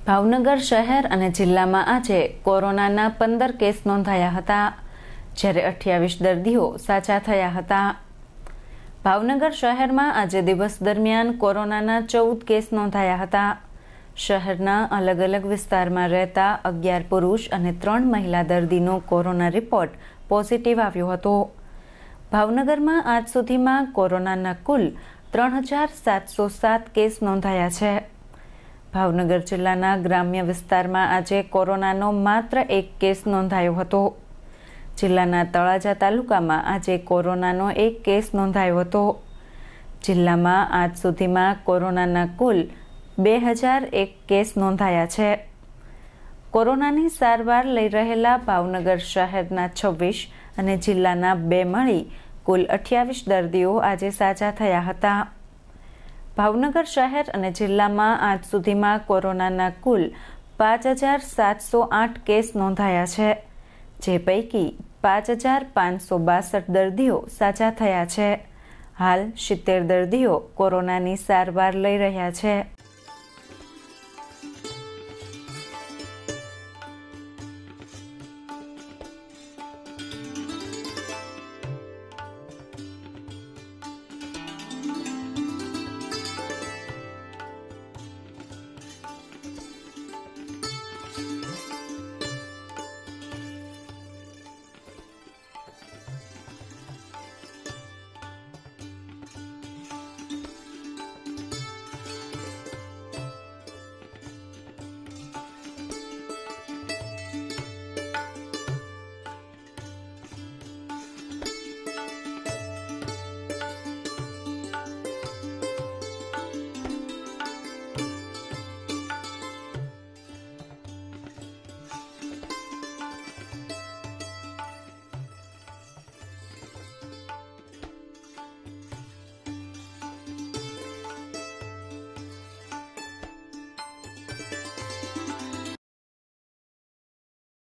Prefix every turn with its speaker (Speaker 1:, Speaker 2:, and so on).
Speaker 1: ભાવનગર શહેર અને જિલ્લામાં આજે કોરોનાના 15 કેસ નોંધાયા હતા, જ્યારે 28 દર્દીઓ સાજા થયા હતા. ભાવનગર શહેરમાં આજે દિવસ દરમિયાન કોરોનાના 14 કેસ નોંધાયા હતા. શહેરના અલગ અલગ વિસ્તારમાં રહેતા 11 પુરુષ અને 3 મહિલા દર્દીનો કોરોના રિપોર્ટ પોઝિટિવ આવ્યો હતો. ભાવનગરમાં આજ સુધીમાં કોરોનાના કુલ 3707 કેસ નોંધાયા છે. ભાવનગર જિલ્લાના ગ્રામ્ય વિસ્તારમાં આજે કોરોનાનો માત્ર 1 કેસ નોંધાયો હતો. જિલ્લાના તળાજા તાલુકામાં આજે કોરોનાનો 1 કેસ નોંધાયો હતો. જિલ્લામાં આજ સુધીમાં કોરોનાના કુલ 2001 કેસ નોંધાયા છે. કોરોનાની સારવાર લઈ રહેલા ભાવનગર શહેરના 26 અને જિલ્લાના 2 મળી કુલ 28 દર્દીઓ આજે સાજા થયા હતા. ભાવનગર શહેર અને જિલ્લામાં આજ સુધીમાં કોરોનાના કુલ 5708 કેસ નોંધાયા છે, જે પૈકી 5562 દર્દીઓ સાજા થયા છે. હાલ 70 દર્દીઓ કોરોનાની સારવાર લઈ રહ્યા છે.